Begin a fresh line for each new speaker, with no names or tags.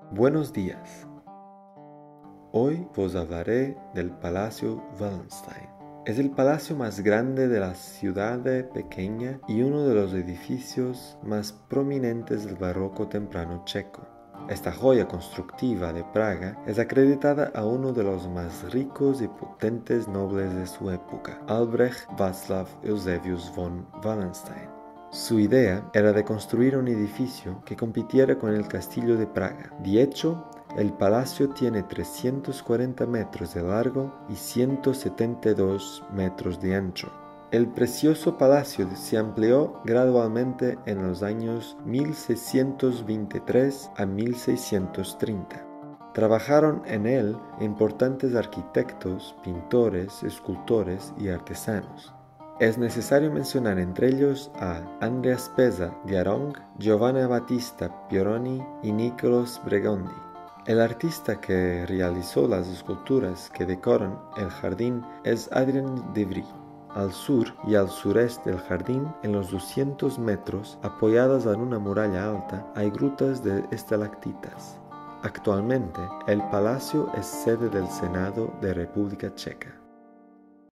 Buenos días. Hoy os hablaré del Palacio Wallenstein. Es el palacio más grande de la ciudad pequeña y uno de los edificios más prominentes del barroco temprano checo. Esta joya constructiva de Praga es acreditada a uno de los más ricos y potentes nobles de su época, Albrecht Václav Eusebius von Wallenstein. Su idea era de construir un edificio que compitiera con el castillo de Praga. De hecho, el palacio tiene 340 metros de largo y 172 metros de ancho. El precioso palacio se amplió gradualmente en los años 1623 a 1630. Trabajaron en él importantes arquitectos, pintores, escultores y artesanos. Es necesario mencionar entre ellos a Andrea Spezza di Arong, Giovanni Battista Pieroni y Niccolò Bregondi. El artista que realizó las esculturas que decoran el jardín es Adrien de Vries. Al sur y al sureste del jardín, en los 200 metros, apoyadas en una muralla alta, hay grutas de estalactitas. Actualmente, el palacio es sede del Senado de República Checa.